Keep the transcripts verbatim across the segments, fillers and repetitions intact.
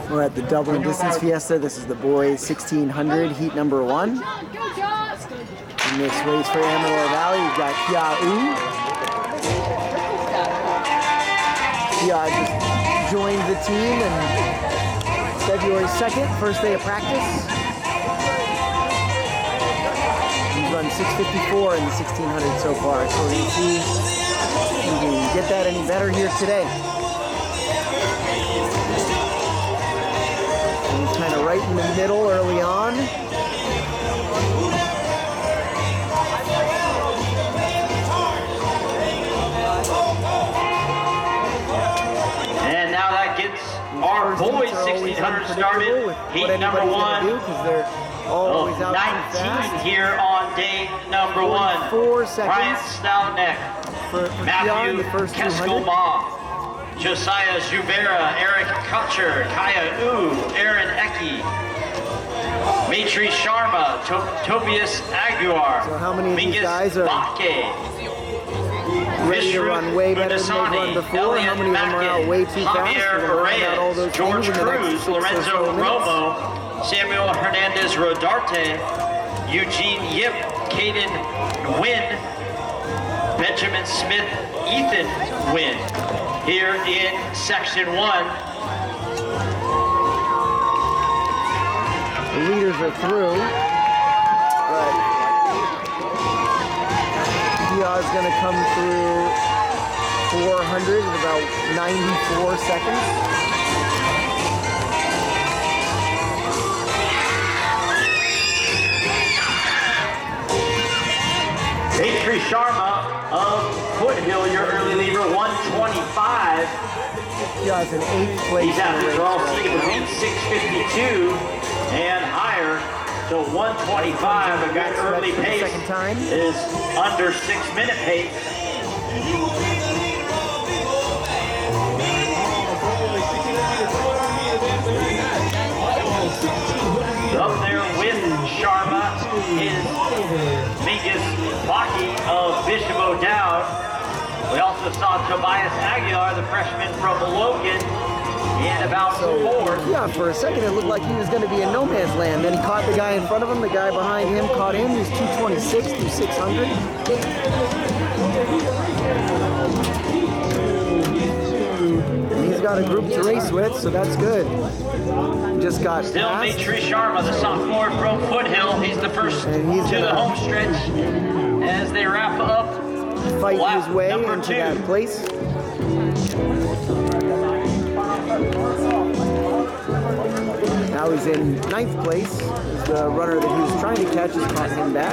We're at the Dublin Distance Fiesta. This is the boys sixteen hundred, heat number one. In this race for Amador Valley, we've got Kia U. Kia just joined the team and February second, first day of practice. He's run six fifty-four in the sixteen hundred so far, so we're gonna see if he can get that any better here today. Kind of right in the middle early on. And now that gets our boys sixteen hundred started. Heat number one. Because they're always oh, out nineteen here on day number one. Four seconds. Brian Stalneck, for, for Matthew Keskelma, Josiah Jubera, Eric Kutcher, Kaya U, Aaron Ecke, Maitri Sharma, to Tobias Aguiar, so how many of these Mingus guys are Bakke, ready to run way better than they've run before? How many of them are out way too fast? Javier Reyes, George Cruz, Lorenzo Romo, Samuel Hernandez Rodarte, Eugene Yip, Caden Nguyen, Benjamin Smith, Ethan Nguyen. Here in section one. The leaders are through, but Kia's gonna come through four hundred in about ninety-four seconds. Maitri Sharma of Foothill, your early leader, one twenty-five. Kia's in eighth place. These athletes are all sitting between six fifty-two and higher. So one twenty-five, a good early pace is under six minute pace. Up there with Sharma is Mingus Bakke of Bishop O'Dowd. We also saw Tobias Aguiar, the freshman from Logan, in about so, four. Yeah, for a second it looked like he was going to be in no man's land. Then he caught the guy in front of him, the guy behind him caught him. He was two twenty-six through six hundred. And he's got a group to race with, so that's good. Just got Still passed. Maitri Sharma, the sophomore from Foothill. He's the first and he's to the home stretch as they wrap up. Fight his way number into two. that place. Now he's in ninth place. The runner that he was trying to catch has caught him back.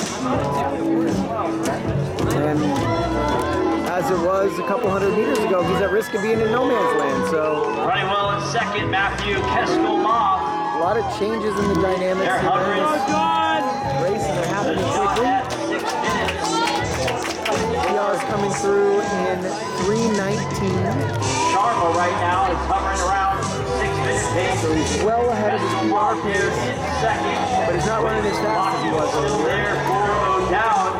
And as it was a couple hundred meters ago, he's at risk of being in no man's land. So running well in second, Matthew Keskelma. A lot of changes in the dynamics they're in this race, and they're happening quickly. Kia's coming through in three nineteen. Sharma right now is hovering around six minute pace. So he's well ahead of his P R pace, but he's not running as fast as he was still earlier. there for O'Dowd.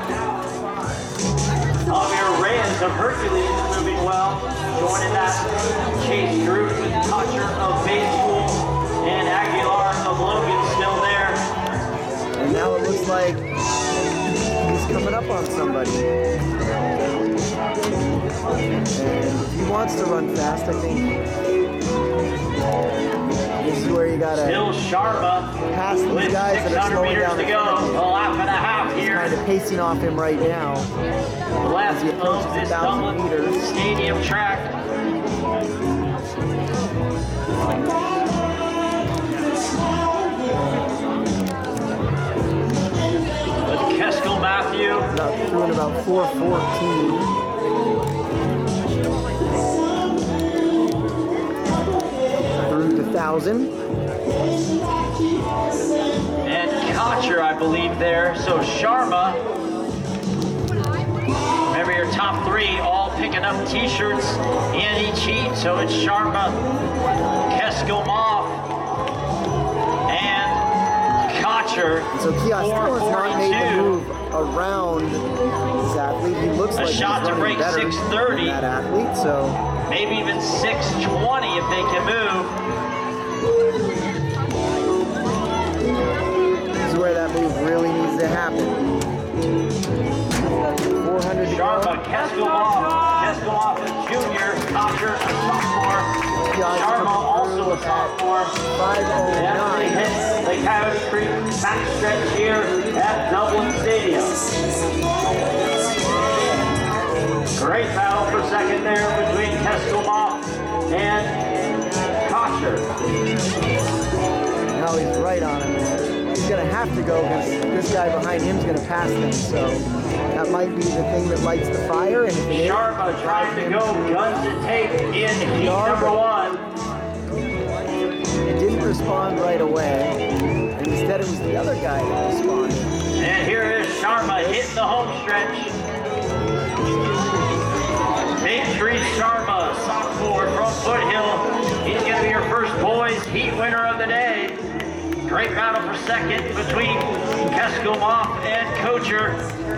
Javier Reyes of Hercules is moving well, joining that chase group with Kutcher of Bay School and Aguilar of Logan still there. And now it looks like he's coming up on somebody. And if he wants to run fast, I think this is where you gotta Still Sharma pass these guys that are slowing down. To go. A lap and a half here. He's kind of pacing off him right now. Left of this Dublin meters. Stadium track. With Keskel Matthew. About doing about four fourteen. Through the thousand. And Kutcher, I believe, there. So Sharma. Remember your top three all picking up t-shirts in each heat. So it's Sharma, Keskelma, and Kutcher. So Kia still has not made the move around this athlete. He looks A like shot he's to running break better six thirty. than that athlete. So maybe even six twenty if they can move. Sharma, also a sophomore. five oh As they nine. hit the Coyote Creek backstretch here at Dublin Stadium. Great battle for second there between Kesselmoff and Kocher. Now he's right on him. He's going to have to go because this guy behind him is going to pass them. So that might be the thing that lights the fire. And if it is, Sharma trying to go guns to tape in heat number one. it didn't respond right away. And instead it was the other guy that responded. And here is Sharma hitting the home stretch. Dimitri Sharma, sophomore from Foothill. He's going to be your first boys heat winner of the day. Great battle for second between Kesselmoff and Kocher.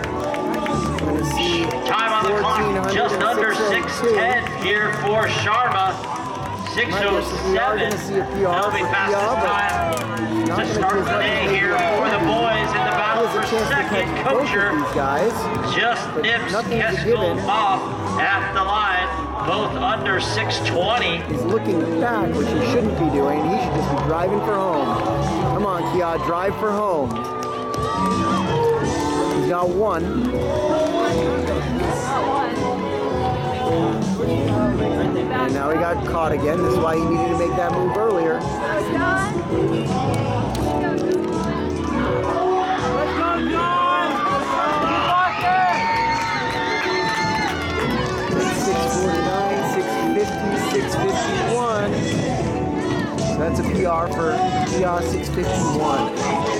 Time on the clock, just under six ten here for Sharma. six oh seven. That'll be fastest time to start the day here for the boys in the battle for second. Kocher just nips Kesselmoff at the line, both under six twenty. He's looking back, which he shouldn't be doing. He should just be driving for home. Come on, Kia, drive for home. He's got one. And now he got caught again. This is why he needed to make that move earlier. six forty-nine, six fifty, six fifty-one. So that's a P R for P R six fifty-one.